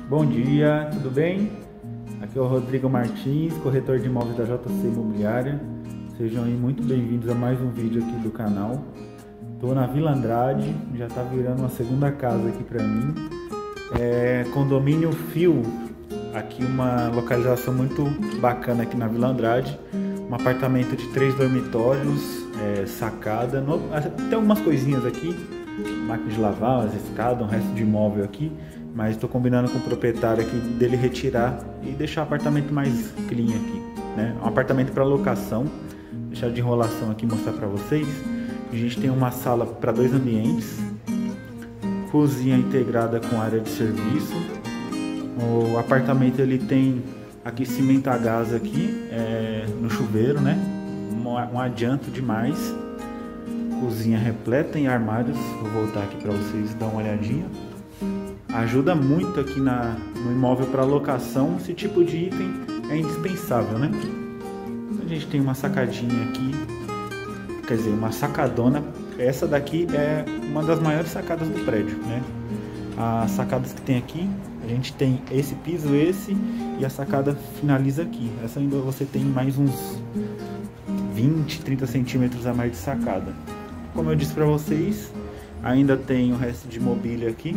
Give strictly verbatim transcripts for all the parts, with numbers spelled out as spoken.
Bom dia, tudo bem? Aqui é o Rodrigo Martins, corretor de imóveis da J C Imobiliária. Sejam aí muito bem-vindos a mais um vídeo aqui do canal. Estou na Vila Andrade, já está virando uma segunda casa aqui para mim. É condomínio Fio, aqui uma localização muito bacana aqui na Vila Andrade. Um apartamento de três dormitórios, é, sacada, no, tem algumas coisinhas aqui, máquina de lavar, as escadas, um resto de imóvel aqui. Mas estou combinando com o proprietário aqui dele retirar e deixar o apartamento mais clean aqui, né? Um apartamento para locação. Deixar de enrolação aqui mostrar para vocês. A gente tem uma sala para dois ambientes, cozinha integrada com área de serviço. O apartamento ele tem aquecimento a gás aqui é, no chuveiro, né? Um, um adianto demais. Cozinha repleta em armários. Vou voltar aqui para vocês dar uma olhadinha. Ajuda muito aqui na, no imóvel para locação. Esse tipo de item é indispensável, né? A gente tem uma sacadinha aqui, quer dizer, uma sacadona. Essa daqui é uma das maiores sacadas do prédio, né? As sacadas que tem aqui, a gente tem esse piso, esse, e a sacada finaliza aqui. Essa ainda você tem mais uns vinte, trinta centímetros a mais de sacada. Como eu disse para vocês, ainda tem o resto de mobília aqui.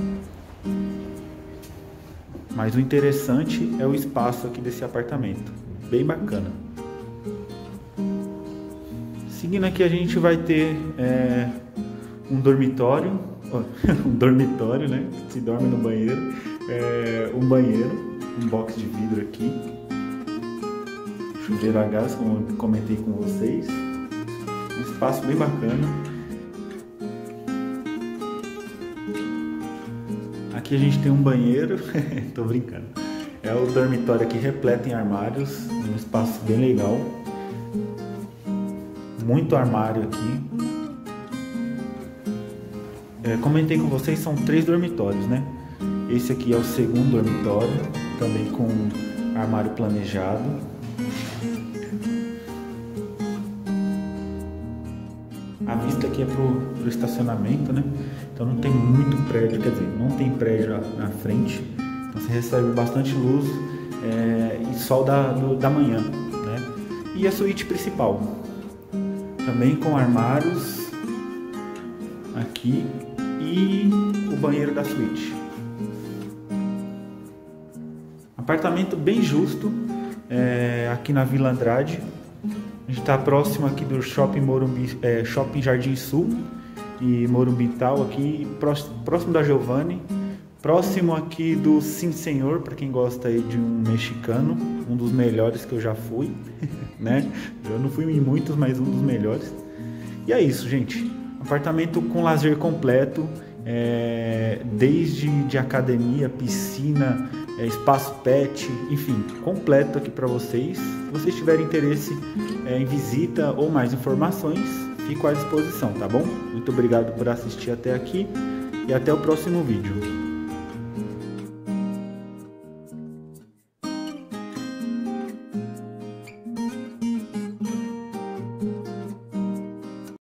Mas o interessante é o espaço aqui desse apartamento, bem bacana. Seguindo aqui a gente vai ter é, um dormitório, um dormitório, né? Se dorme no banheiro, é, um banheiro, um box de vidro aqui, chuveiro a gás, como eu comentei com vocês, um espaço bem bacana. Aqui a gente tem um banheiro, tô brincando, é o dormitório aqui repleto em armários, um espaço bem legal, muito armário aqui. É, comentei com vocês, são três dormitórios, né? Esse aqui é o segundo dormitório, também com armário planejado. A vista aqui é pro, pro estacionamento, né? Então não tem muito prédio, quer dizer, não tem prédio na frente. Então você recebe bastante luz é, e sol da, do, da manhã, né? E a suíte principal, também com armários aqui e o banheiro da suíte. Apartamento bem justo, é, aqui na Vila Andrade. A gente está próximo aqui do Shopping Morumbi, é, Shopping Jardim Sul e Morumbi Tal, aqui próximo, próximo da Giovanni, próximo aqui do Sim Senhor, para quem gosta aí de um mexicano, um dos melhores que eu já fui, né? Eu não fui em muitos, mas um dos melhores. E é isso, gente. Apartamento com lazer completo, é, desde de academia, piscina, é, espaço pet, enfim, completo aqui para vocês. Se vocês tiverem interesse é, em visita ou mais informações, fico à disposição, tá bom? Muito obrigado por assistir até aqui e até o próximo vídeo.